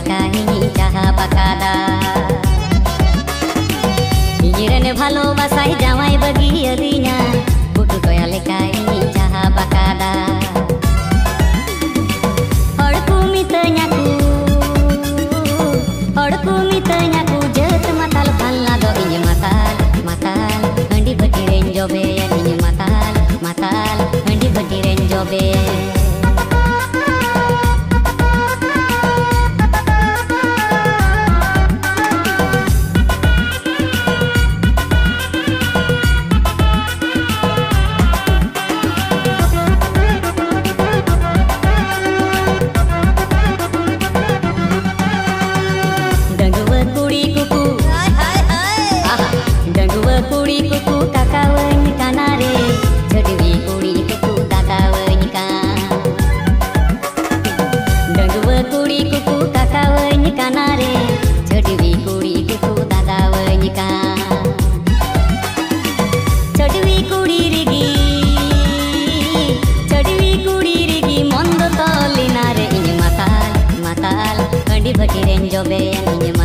lekai jaha bakada Inyiren bhalobasai jamai bagi adinya butu toya lekai jaha bakada Horku mitanya ku jet matal phalla do inya matal handi batiren jobe inya matal handi batiren jobe Kuri kuku kakawin kanare jadwi kuri kuku kakawin ka Dangwa kuri kuku kakawin kanare jadwi kuri kuku kakawin ka Jadwi kuri rigi mondo tolinare inya matal handi batiren jobe inya